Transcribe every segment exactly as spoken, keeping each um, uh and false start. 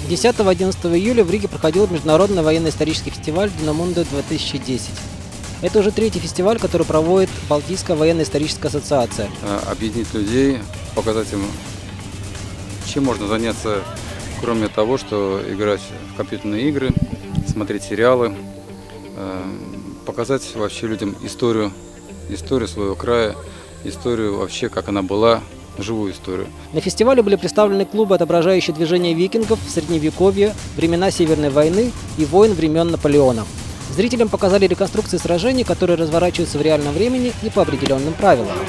десятого-одиннадцатого июля в Риге проходил международный военно-исторический фестиваль «Диномундо две тысячи десять». Это уже третий фестиваль, который проводит Балтийская военно-историческая ассоциация. Объединить людей, показать им, чем можно заняться, кроме того, что играть в компьютерные игры, смотреть сериалы, показать вообще людям историю, историю своего края, историю вообще, как она была, живую историю. На фестивале были представлены клубы, отображающие движение викингов в Средневековье, времена Северной войны и войн времен Наполеона. Зрителям показали реконструкции сражений, которые разворачиваются в реальном времени и по определенным правилам.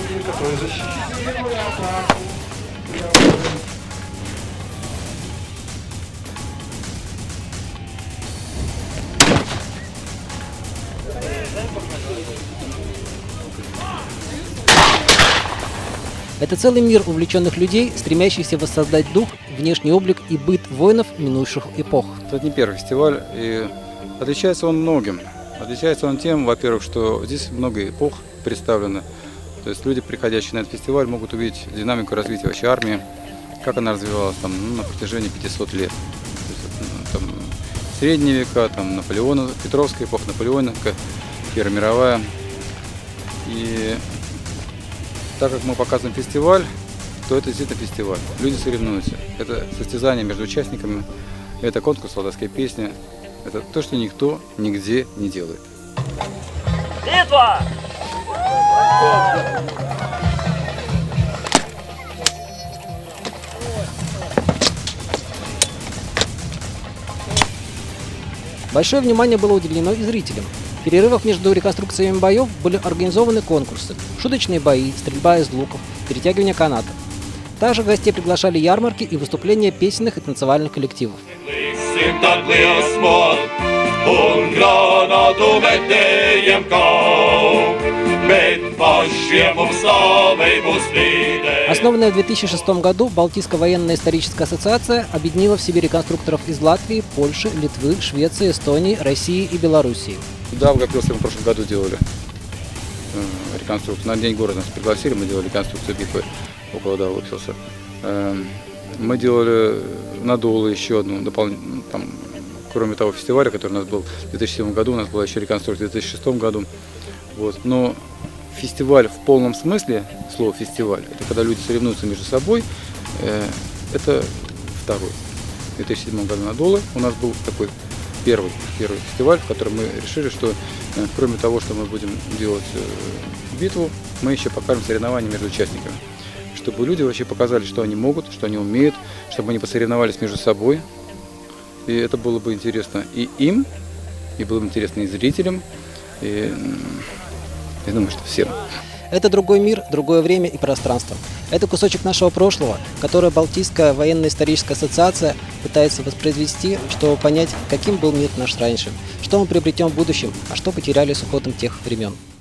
Это целый мир увлеченных людей, стремящихся воссоздать дух, внешний облик и быт воинов минувших эпох. Это не первый фестиваль, и отличается он многим. Отличается он тем, во-первых, что здесь много эпох представлено. То есть люди, приходящие на этот фестиваль, могут увидеть динамику развития вообще армии, как она развивалась там, ну, на протяжении пятисот лет. То есть, ну, там, средние века, там, Наполеона, Петровская эпоха, Наполеоновка, Первая мировая. И так как мы показываем фестиваль, то это действительно фестиваль. Люди соревнуются. Это состязание между участниками, это конкурс «Солдатская песня». Это то, что никто нигде не делает. Битва! Большое внимание было уделено и зрителям. В перерывах между реконструкциями боев были организованы конкурсы, шуточные бои, стрельба из луков, перетягивание канатов. Также гостей приглашали ярмарки и выступления песенных и танцевальных коллективов. Основанная в две тысячи шестом году Балтийская военно-историческая ассоциация объединила в себе реконструкторов из Латвии, Польши, Литвы, Швеции, Эстонии, России и Белоруссии. Да, в Гапилсе мы в прошлом году делали э, реконструкцию. На День города нас пригласили, мы делали реконструкцию битвы около Даугавпилса. Э, мы делали надолы еще одну дополнительную, там, кроме того фестиваля, который у нас был в две тысячи седьмом году, у нас была еще реконструкция в две тысячи шестом году. Вот. Но фестиваль в полном смысле слова фестиваль, это когда люди соревнуются между собой, э, это второй. В две тысячи седьмом году надолы у нас был такой Первый, первый фестиваль, в котором мы решили, что э, кроме того, что мы будем делать э, битву, мы еще покажем соревнования между участниками. Чтобы люди вообще показали, что они могут, что они умеют, чтобы они посоревновались между собой. И это было бы интересно и им, и было бы интересно и зрителям, и я думаю, что всем. Это другой мир, другое время и пространство. Это кусочек нашего прошлого, которое Балтийская военно-историческая ассоциация пытается воспроизвести, чтобы понять, каким был мир наш раньше, что мы приобретем в будущем, а что потеряли с уходом тех времен.